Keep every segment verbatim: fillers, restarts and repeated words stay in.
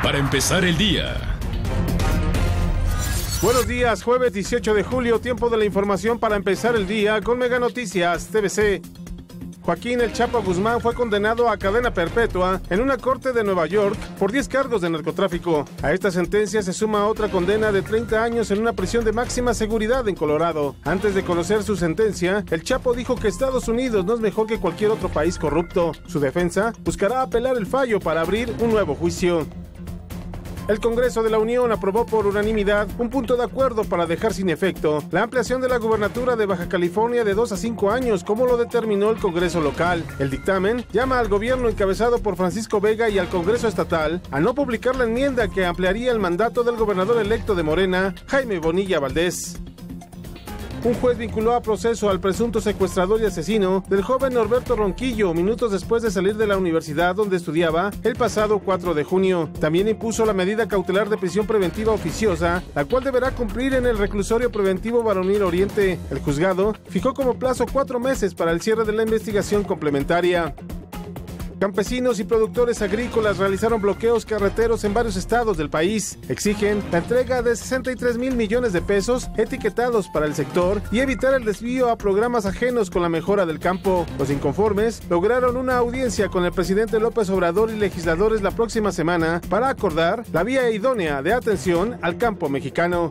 para empezar el día. Buenos días, jueves dieciocho de julio, tiempo de la información para empezar el día con Mega Noticias T V C. Joaquín El Chapo Guzmán fue condenado a cadena perpetua en una corte de Nueva York por diez cargos de narcotráfico. A esta sentencia se suma otra condena de treinta años en una prisión de máxima seguridad en Colorado. Antes de conocer su sentencia, El Chapo dijo que Estados Unidos no es mejor que cualquier otro país corrupto. Su defensa buscará apelar el fallo para abrir un nuevo juicio. El Congreso de la Unión aprobó por unanimidad un punto de acuerdo para dejar sin efecto la ampliación de la gubernatura de Baja California de dos a cinco años, como lo determinó el Congreso local. El dictamen llama al gobierno encabezado por Francisco Vega y al Congreso estatal a no publicar la enmienda que ampliaría el mandato del gobernador electo de Morena, Jaime Bonilla Valdés. Un juez vinculó a proceso al presunto secuestrador y asesino del joven Norberto Ronquillo minutos después de salir de la universidad donde estudiaba el pasado cuatro de junio. También impuso la medida cautelar de prisión preventiva oficiosa, la cual deberá cumplir en el reclusorio preventivo Varonil Oriente. El juzgado fijó como plazo cuatro meses para el cierre de la investigación complementaria. Campesinos y productores agrícolas realizaron bloqueos carreteros en varios estados del país. Exigen la entrega de sesenta y tres mil millones de pesos etiquetados para el sector y evitar el desvío a programas ajenos con la mejora del campo. Los inconformes lograron una audiencia con el presidente López Obrador y legisladores la próxima semana para acordar la vía idónea de atención al campo mexicano.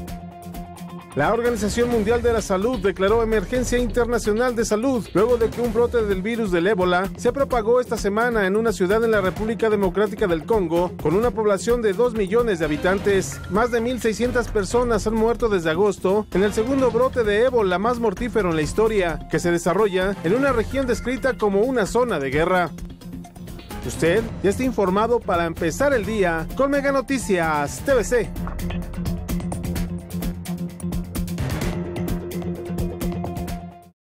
La Organización Mundial de la Salud declaró emergencia internacional de salud luego de que un brote del virus del ébola se propagó esta semana en una ciudad en la República Democrática del Congo con una población de dos millones de habitantes. Más de mil seiscientas personas han muerto desde agosto en el segundo brote de ébola más mortífero en la historia, que se desarrolla en una región descrita como una zona de guerra. Usted ya está informado para empezar el día con Mega Noticias T V C.